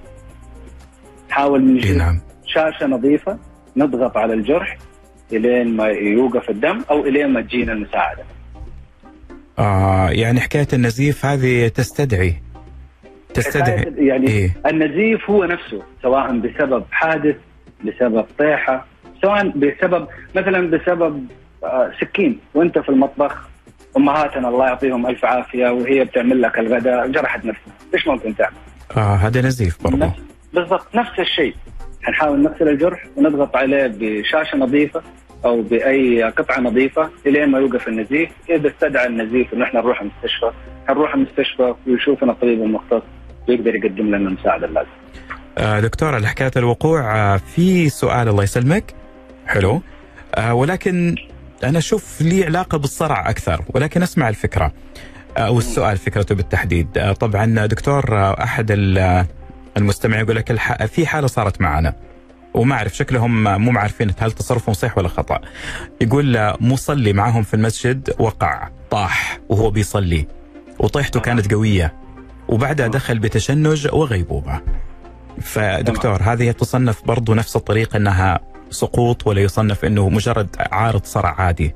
حاول نجيب نعم. شاشة نظيفة نضغط على الجرح إلين ما يوقف الدم أو إلين ما تجينا المساعدة. آه يعني حكاية النزيف هذه تستدعي تستدعي يعني إيه؟ النزيف هو نفسه سواء بسبب حادث، بسبب طيحة، سواء بسبب مثلا بسبب آه سكين وانت في المطبخ، أمهاتنا الله يعطيهم ألف عافية وهي بتعمل لك الغداء جرحت نفسها، إيش ممكن تعمل؟ آه هذا نزيف برضه. نفس بالضبط نفس الشيء. هنحاول نغسل الجرح ونضغط عليه بشاشة نظيفة أو بأي قطعة نظيفة إلين ما يوقف النزيف. إذا استدعى النزيف إنه إحنا نروح المستشفى، هنروح المستشفى ويشوفنا الطبيب المختص ويقدر يقدم لنا المساعدة اللازمة. آه دكتور، على حكاية الوقوع آه في سؤال الله يسلمك حلو، آه ولكن أنا أشوف لي علاقة بالصرع أكثر، ولكن أسمع الفكرة آه أو السؤال فكرته بالتحديد. آه طبعا دكتور، آه أحد المستمع يقول لك الح... في حالة صارت معنا وما أعرف شكلهم مو معرفين هل تصرفهم صحيح ولا خطأ. يقول مصلي معهم في المسجد وقع طاح وهو بيصلي وطيحته كانت قوية وبعدها دخل بتشنج وغيبوبة. فدكتور هذه تصنف برضو نفس الطريقة أنها سقوط ولا يصنف أنه مجرد عارض صرع عادي؟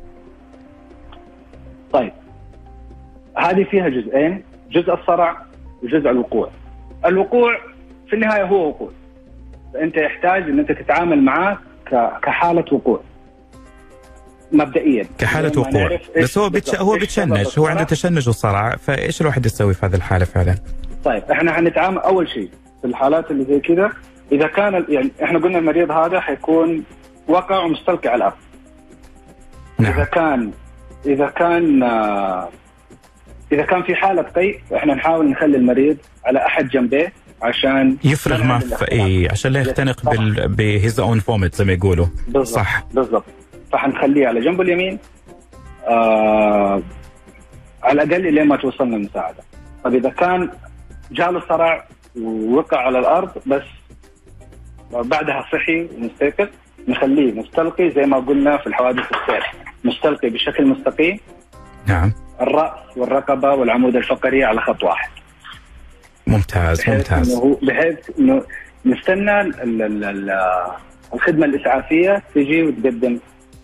طيب هذه فيها جزئين، جزء الصرع وجزء الوقوع. الوقوع في النهاية هو وقوع، فأنت يحتاج أن أنت تتعامل معه كحالة وقوع مبدئيا، كحالة وقوع. بس هو بتش... هو بتشنج، هو عنده تشنج وصرع، فإيش الواحد يسوي في هذه الحالة فعلا؟ طيب احنا هنتعامل أول شيء في الحالات اللي زي كذا، إذا كان يعني احنا قلنا المريض هذا حيكون وقع ومستلقي على الأرض. نعم. إذا كان إذا كان إذا كان في حالة قيء، احنا نحاول نخلي المريض على أحد جنبيه عشان يفرغ ما في إيه، عشان لا يختنق بال بهيز اون فومت زي ما يقولوا. بالضبط. صح بالضبط. فحنخليه على جنبه اليمين آه على الأقل لين ما توصلنا المساعدة. طب إذا كان جاله صرع ووقع على الأرض بس بعدها صحي ومستيقظ، نخليه مستلقي زي ما قلنا في الحوادث السير، مستلقي بشكل مستقيم. نعم. الرأس والرقبة والعمود الفقري على خط واحد. ممتاز بحيث ممتاز. إنه بحيث إنه نستنى ال ال ال الخدمة الإسعافية تجي وتقدم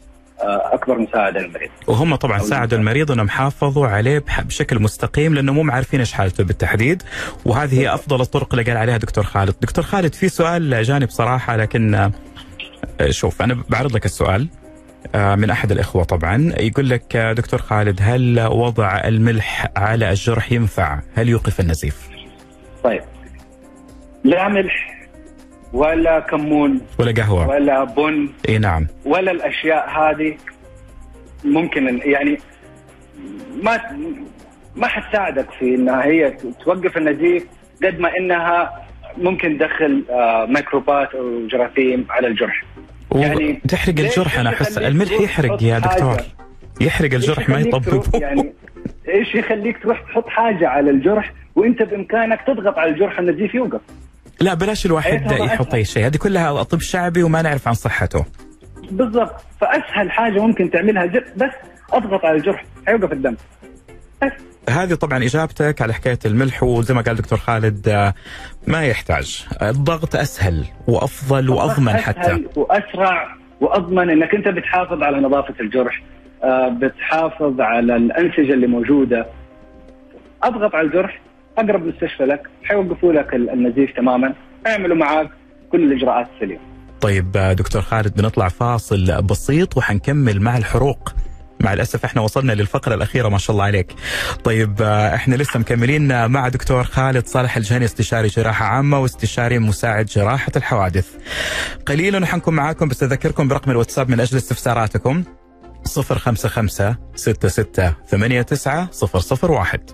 اكبر مساعده للمريض. وهم طبعا ساعدوا المريض انهم حافظوا عليه بشكل مستقيم لانه مو عارفين ايش حالته بالتحديد، وهذه هي افضل الطرق اللي قال عليها دكتور خالد. دكتور خالد في سؤال جاني بصراحه، لكن شوف انا بعرض لك السؤال من احد الاخوه طبعا، يقول لك دكتور خالد هل وضع الملح على الجرح ينفع؟ هل يوقف النزيف؟ طيب، لا ملح ولا كمون ولا قهوه ولا بن، اي نعم، ولا الاشياء هذه ممكن يعني ما ما حتساعدك في انها هي توقف النزيف قد ما انها ممكن تدخل ميكروبات او جراثيم على الجرح. يعني تحرق الجرح. انا احس الملح يحرق يا دكتور، يحرق الجرح ما يطبب. يعني ايش يخليك تروح تحط حاجه على الجرح وانت بامكانك تضغط على الجرح النزيف يوقف؟ لا بلاش الواحد يحط اي شيء، هذه كلها طب شعبي وما نعرف عن صحته. بالضبط، فاسهل حاجه ممكن تعملها بس اضغط على الجرح حيوقف الدم بس. هذه طبعا اجابتك على حكايه الملح، وزي ما قال دكتور خالد ما يحتاج، الضغط اسهل وافضل واضمن، حتى اسهل واسرع واضمن، انك انت بتحافظ على نظافه الجرح، بتحافظ على الانسجه اللي موجوده. اضغط على الجرح، اقرب مستشفى لك حيوقفوا لك النزيف تماما، يعملوا معاك كل الاجراءات السليمه. طيب دكتور خالد بنطلع فاصل بسيط وحنكمل مع الحروق. مع الأسف احنا وصلنا للفقرة الأخيرة ما شاء الله عليك. طيب احنا لسه مكملين مع دكتور خالد صالح الجهني، استشاري جراحة عامة واستشاري مساعد جراحة الحوادث. قليلا وحنكون معاكم، بس أذكركم برقم الواتساب من أجل استفساراتكم صفر خمسة خمسة ستة ستة ثمانية تسعة صفر صفر واحد.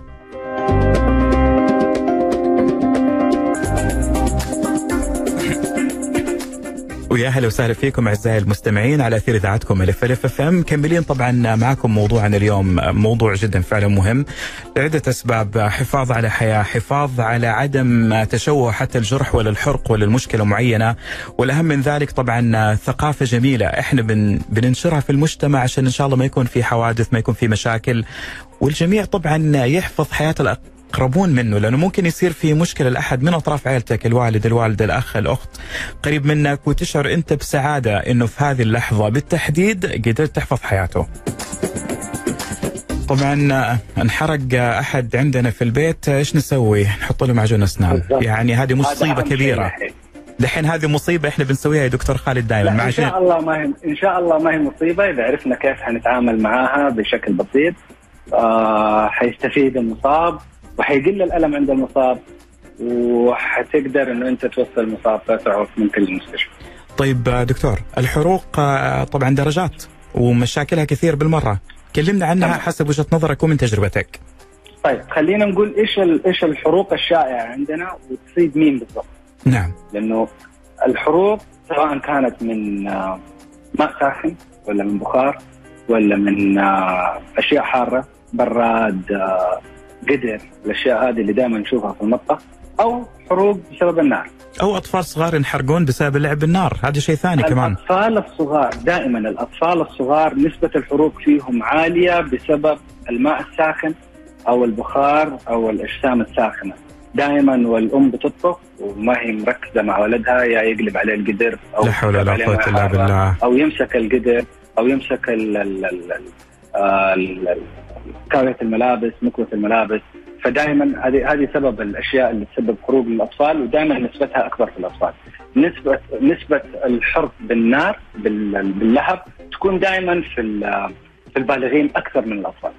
ويا اهلا وسهلا فيكم اعزائي المستمعين على اثير اذاعتكم الف الف اف ام. مكملين طبعا معكم موضوعنا اليوم، موضوع جدا فعلا مهم لعده اسباب: حفاظ على حياه، حفاظ على عدم تشوه حتى الجرح ولا الحرق ولا المشكله معينه، والاهم من ذلك طبعا ثقافه جميله احنا بن بننشرها في المجتمع عشان ان شاء الله ما يكون في حوادث، ما يكون في مشاكل، والجميع طبعا يحفظ حياه الأق... يقربون منه، لأنه ممكن يصير في مشكلة لأحد من أطراف عائلتك، الوالد الوالدة الأخ الأخت قريب منك، وتشعر أنت بسعادة أنه في هذه اللحظة بالتحديد قدرت تحفظ حياته. طبعا انحرق أحد عندنا في البيت، إيش نسوي؟ نحط له معجون أسنان، يعني هذه مصيبة كبيرة. دحين هذه مصيبة احنا بنسويها يا دكتور خالد دائما. إن شاء الله ما هي إن شاء الله ما هي مصيبة إذا عرفنا كيف حنتعامل معاها بشكل بسيط. آه حيستفيد المصاب وحيقل الألم عند المصاب، وحتقدر انه انت توصل المصاب بأسرع ممكن للمستشفى. طيب دكتور، الحروق طبعا درجات ومشاكلها كثير بالمرة، كلمنا عنها طبعا حسب وجهة نظرك ومن تجربتك. طيب خلينا نقول ايش ايش الحروق الشائعة عندنا وتصيب مين بالضبط. نعم. لانه الحروق سواء كانت من ماء ساخن ولا من بخار ولا من اشياء حارة، براد، قدر، الاشياء هذه اللي دائما نشوفها في المطبخ، او حروق بسبب النار، او اطفال صغار ينحرقون بسبب اللعب بالنار، هذا شيء ثاني كمان. الاطفال الصغار دائما الاطفال الصغار نسبه الحروق فيهم عاليه بسبب الماء الساخن او البخار او الاجسام الساخنه. دائما والام بتطبخ وما هي مركزه مع ولدها، يا يقلب عليه القدر او لا حول ولا قوه الا بالله، او يمسك القدر او يمسك ال ال ال ال كاوية الملابس، مكوة الملابس. فدائما هذه هذه سبب الاشياء اللي تسبب حروق للاطفال، ودائما نسبتها اكبر في الاطفال. نسبه نسبه الحرق بالنار باللهب تكون دائما في في البالغين اكثر من الاطفال.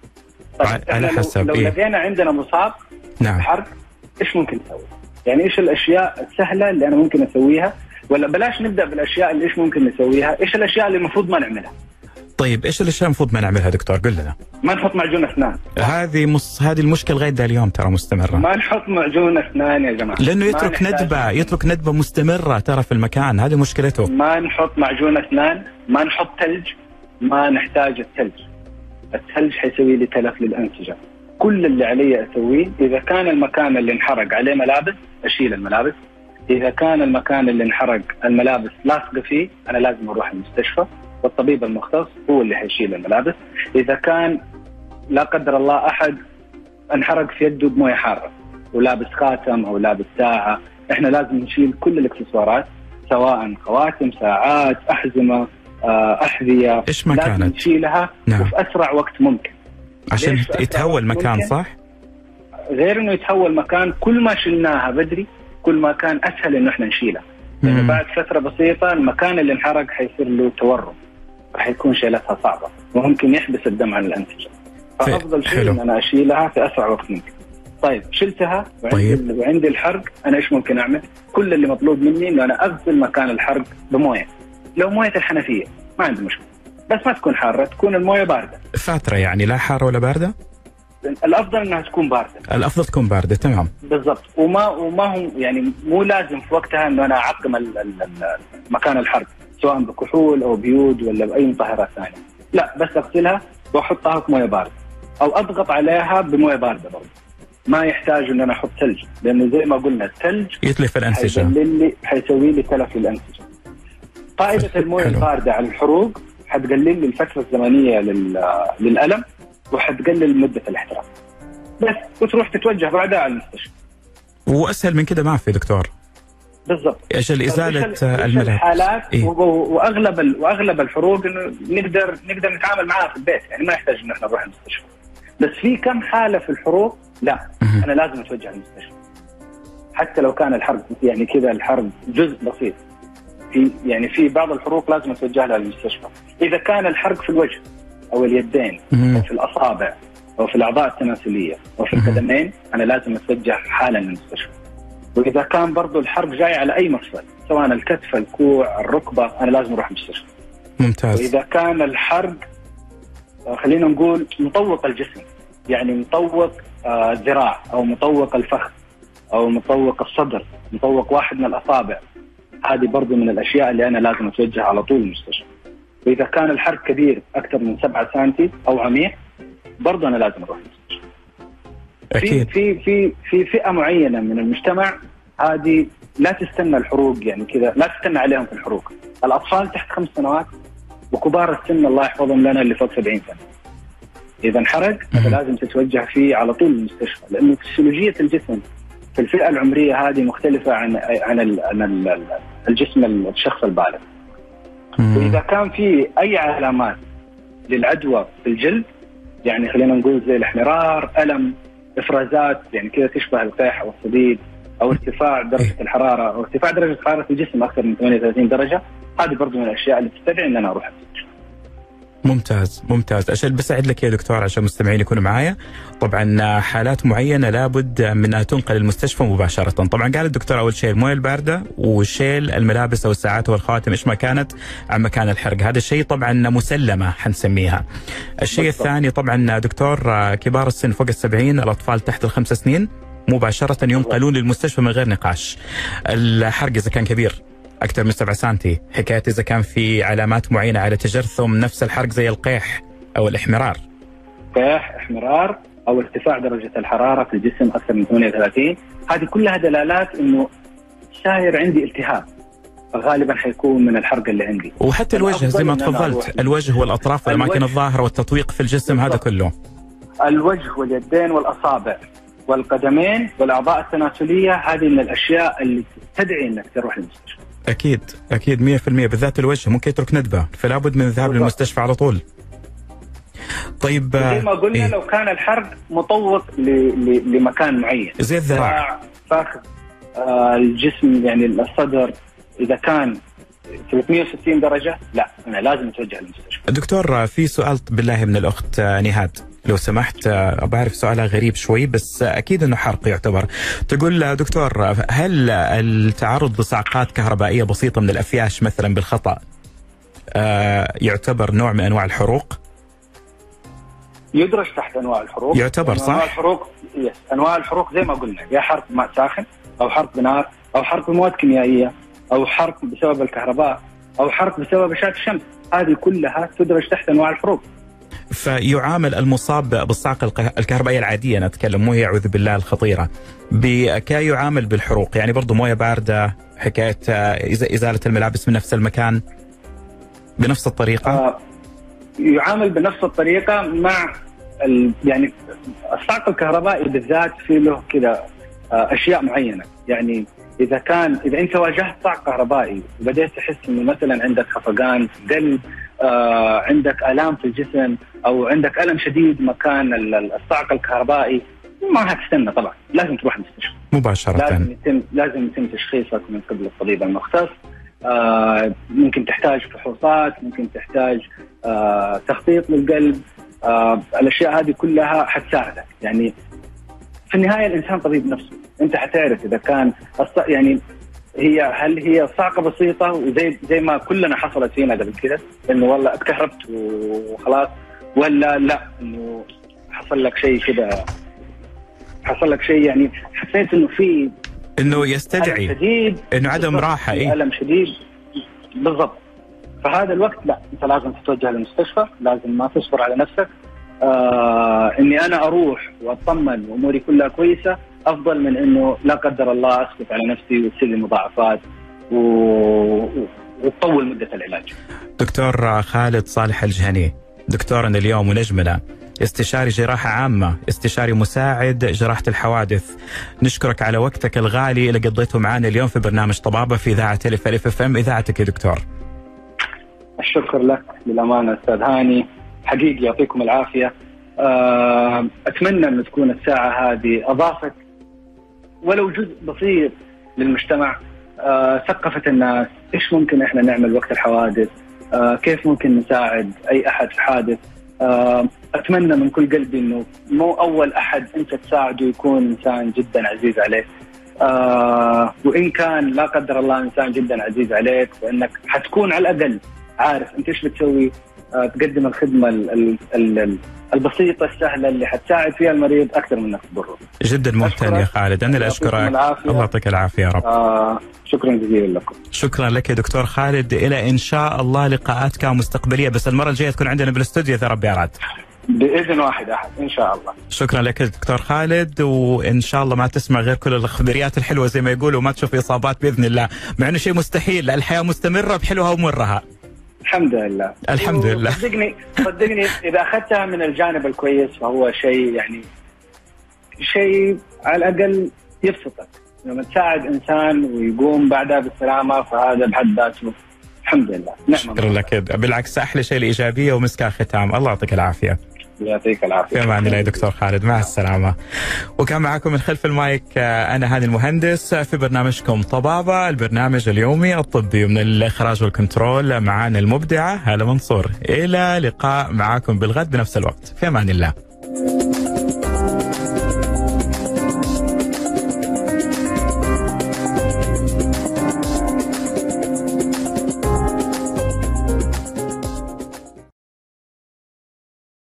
طيب على حسب لو, لو لقينا عندنا مصاب نعم حرق، ايش ممكن نسوي؟ يعني ايش الاشياء السهله اللي انا ممكن اسويها؟ ولا بلاش نبدا بالاشياء اللي ايش ممكن نسويها، ايش الاشياء اللي المفروض ما نعملها؟ طيب ايش الاشياء المفروض ما نعملها دكتور؟ قل لنا. ما نحط معجون اسنان. هذه مص... هذه المشكله لغايه اليوم ترى مستمره. ما نحط معجون اسنان يا جماعه، لانه يترك ندبه يترك ندبه مستمره ترى في المكان، هذه مشكلته. ما نحط معجون اسنان، ما نحط ثلج، ما نحتاج الثلج. الثلج حيسوي لي تلف للانسجه. كل اللي علي اسويه اذا كان المكان اللي انحرق عليه ملابس اشيل الملابس، اذا كان المكان اللي انحرق الملابس لاصقه فيه انا لازم اروح المستشفى والطبيب المختص هو اللي حيشيل الملابس. إذا كان لا قدر الله أحد انحرق في يده بموية حارة ولابس خاتم أو لابس ساعة، إحنا لازم نشيل كل الإكسسوارات سواء خواتم، ساعات، أحزمة، آه احذيه، ايش ما لازم كانت نشيلها نعم. وفي اسرع وقت ممكن عشان يتهوى المكان. صح؟ غير انه يتهوى المكان، كل ما شلناها بدري كل ما كان اسهل انه احنا نشيلها، لانه يعني بعد فتره بسيطه المكان اللي انحرق حيصير له تورم، راح يكون شيلتها صعبه وممكن يحبس الدم عن الانسجه. فافضل شيء ان انا اشيلها في اسرع وقت ممكن. طيب شلتها وعندي, طيب. وعندي الحرق، انا ايش ممكن اعمل؟ كل اللي مطلوب مني انه انا اغسل مكان الحرق بمويه، لو مويه الحنفيه ما عندي مشكله، بس ما تكون حاره، تكون المويه بارده فتره، يعني لا حاره ولا بارده. الافضل انها تكون بارده. الافضل تكون بارده. تمام بالضبط. وما وما هم يعني مو لازم في وقتها انه انا اعقم مكان الحرق سواء بكحول او بيود ولا باي مطهرات ثانيه، لا بس اغسلها واحطها في مويه بارده او اضغط عليها بمويه بارده برضه. ما يحتاج ان انا احط ثلج، لانه زي ما قلنا الثلج يتلف الانسجه، حيقلل حيسوي لي تلف للانسجه. فائده المويه البارده على الحروق حتقلل لي الفتره الزمنيه للالم وحتقلل مده الاحتراق بس، وتروح تتوجه بعدها على المستشفى. واسهل من كده ما في دكتور. بالضبط. اجل ازاله الملابس. الحالات إيه؟ واغلب واغلب الحروق انه نقدر نقدر نتعامل معها في البيت، يعني ما يحتاج ان احنا نروح المستشفى. بس في كم حاله في الحروق لا مه. انا لازم اتوجه للمستشفى حتى لو كان الحرق يعني كذا الحرق جزء بسيط. في يعني في بعض الحروق لازم اتوجه لها للمستشفى. اذا كان الحرق في الوجه او اليدين مه. او في الاصابع او في الاعضاء التناسليه او في القدمين انا لازم اتوجه حالا للمستشفى. واذا كان برضو الحرق جاي على اي مفصل سواء الكتف الكوع الركبه انا لازم اروح المستشفى. ممتاز. واذا كان الحرق خلينا نقول مطوق الجسم، يعني مطوق الذراع آه او مطوق الفخذ او مطوق الصدر، مطوق واحد من الاصابع، هذه برضو من الاشياء اللي انا لازم اتوجه على طول للمستشفى. واذا كان الحرق كبير اكثر من سبعة سنتي او عميق برضو انا لازم اروح المستشفى. أكيد. في في في فئه معينه من المجتمع هذه لا تستنى الحروق، يعني كذا لا تستنى عليهم في الحروق. الاطفال تحت خمس سنوات وكبار السن الله يحفظهم لنا اللي فوق سبعين سنه. اذا انحرق هذا لازم تتوجه فيه على طول للمستشفى، لانه فسيولوجيه الجسم في الفئه العمريه هذه مختلفه عن عن ال عن ال الجسم الشخص البالغ. واذا كان في اي علامات للعدوى في الجلد، يعني خلينا نقول زي الاحمرار، الم، افرازات يعني كذا تشبه القيح او الصديد، او ارتفاع درجه الحراره او ارتفاع درجه حراره الجسم اكثر من ثمانية وثلاثين درجه، هذه برضو من الاشياء اللي تستدعي ان انا اروح المستشفى. ممتاز ممتاز. أشل بساعد لك يا دكتور عشان المستمعين يكونوا معايا. طبعا حالات معينة لابد منها تنقل المستشفى مباشرة. طبعا قال الدكتور أول شيء المويه الباردة وشيل الملابس أو الساعات والخواتم إيش ما كانت عن مكان الحرق، هذا الشيء طبعا مسلمة حنسميها. الشيء بالضبط. الثاني طبعا دكتور كبار السن فوق السبعين، الأطفال تحت الخمس سنين مباشرة ينقلون للمستشفى من غير نقاش. الحرق إذا كان كبير أكثر من سبعة سنتي، حكاية إذا كان في علامات معينة على تجرثم نفس الحرق زي القيح أو الإحمرار. قيح، إحمرار أو ارتفاع درجة الحرارة في الجسم أكثر من ثمانية وثلاثين، هذه كلها دلالات إنه ساير عندي التهاب، غالبا حيكون من الحرق اللي عندي. وحتى الوجه زي ما تفضلت، الوجه والأطراف والأماكن الظاهرة والتطويق في الجسم هذا كله. الوجه واليدين والأصابع والقدمين والأعضاء التناسلية، هذه من الأشياء اللي تستدعي إنك تروح للمستشفى. أكيد أكيد مية في المية، بالذات الوجه ممكن يترك ندبة، فلا بد من الذهاب للمستشفى على طول. طيب زي ما قلنا إيه؟ لو كان الحرق مطوق لمكان معين زي الذراع، فخذ، آه الجسم يعني الصدر، إذا كان ثلاثمية وستين درجة لا أنا لازم أتوجه للمستشفى. دكتور في سؤال بالله من الأخت نهاد لو سمحت، بعرف سؤالها غريب شوي بس أكيد أنه حرق يعتبر. تقول دكتور هل التعرض لصعقات كهربائية بسيطة من الأفياش مثلا بالخطأ يعتبر نوع من أنواع الحروق؟ يدرج تحت أنواع الحروق، يعتبر صح؟ أنواع الحروق يس. أنواع الحروق زي ما قلنا يا حرق ماء ساخن أو حرق بنار أو حرق بمواد كيميائية أو حرق بسبب الكهرباء أو حرق بسبب إشعاع الشمس، هذه كلها تدرج تحت أنواع الحروق. فيعامل المصاب بالصعقة الكهربائية العادية، أنا أتكلم مو هي أعوذ بالله الخطيرة، كي يعامل بالحروق، يعني برضو موية باردة، حكاية إزالة الملابس من نفس المكان بنفس الطريقة. آه يعامل بنفس الطريقة مع يعني الصعق الكهربائي بالذات في له كذا آه أشياء معينة، يعني اذا كان اذا انت واجهت صعق كهربائي وبدأت تحس انه مثلا عندك خفقان في القلب، آه عندك الام في الجسم، او عندك الم شديد مكان الصعق الكهربائي، ما هتستنى طبعا، لازم تروح المستشفى مباشرة. لازم يتم لازم يتم تشخيصك من قبل الطبيب المختص. آه ممكن تحتاج فحوصات، ممكن تحتاج آه تخطيط للقلب. آه الاشياء هذه كلها حتساعدك. يعني في النهايه الانسان طبيب نفسه، انت حتعرف اذا كان يعني هي هل هي صعقه بسيطه وزي زي ما كلنا حصلت فينا قبل كده انه والله اتكهربت وخلاص، ولا لا انه حصل لك شيء كده، حصل لك شيء يعني حسيت انه في انه يستدعي شديد، انه عدم راحه. اي الم شديد بالضبط. فهذا الوقت لا، انت لازم تتوجه للمستشفى، لازم ما تصبر على نفسك. آه اني انا اروح واطمن واموري كلها كويسه افضل من انه لا قدر الله اسكت على نفسي وتصير لي مضاعفات و... وتطول مده العلاج. دكتور خالد صالح الجهني، دكتورنا اليوم ونجمنا، استشاري جراحة عامة، استشاري مساعد جراحة الحوادث. نشكرك على وقتك الغالي اللي قضيته معنا اليوم في برنامج طبابة في إذاعة ألف ألف اف ام، إذاعتك يا دكتور. الشكر لك للأمانة أستاذ هاني، حقيقي يعطيكم العافية. أتمنى أن تكون الساعة هذه أضافت ولو جزء بسيط للمجتمع، ثقفت الناس إيش ممكن إحنا نعمل وقت الحوادث، كيف ممكن نساعد أي أحد في حادث. أتمنى من كل قلبي إنه مو أول أحد أنت تساعده يكون إنسان جدا عزيز عليك، آه وإن كان لا قدر الله إنسان جدا عزيز عليك، وإنك حتكون على الأقل عارف أنت إيش بتسوي، آه تقدم الخدمة ال ال ال البسيطة السهلة اللي حتساعد فيها المريض أكثر من إنك تضره. جدا ممتن يا خالد، أنا اللي أشكرك. الله يعطيك العافية يا رب. آه شكرا جزيلا لكم. شكرا لك يا دكتور خالد، إلى إن شاء الله لقاءات كان مستقبلية، بس المرة الجاية تكون عندنا بالاستوديو إذا ربي أراد. بإذن واحد أحد إن شاء الله. شكرا لك دكتور خالد، وإن شاء الله ما تسمع غير كل الخبريات الحلوة زي ما يقولوا، وما تشوف إصابات بإذن الله، مع إنه شيء مستحيل، الحياة مستمرة بحلوها ومرها. الحمد لله. الحمد لله. صدقني صدقني إذا أخذتها من الجانب الكويس فهو شيء يعني شيء على الأقل يبسطك، لما تساعد إنسان ويقوم بعدها بالسلامة فهذا بحد ذاته الحمد لله نعم. شكرا لك، بالعكس أحلى شيء الإيجابية ومسكها ختام. الله يعطيك العافية. يعطيك العافية. في أمان الله يا دكتور خالد، مع السلامة. وكان معكم من خلف المايك أنا هاني المهندس في برنامجكم طبابة، البرنامج اليومي الطبي، من الإخراج والكنترول معانا المبدعة هالة منصور. إلى لقاء معكم بالغد بنفس الوقت، في أمان الله.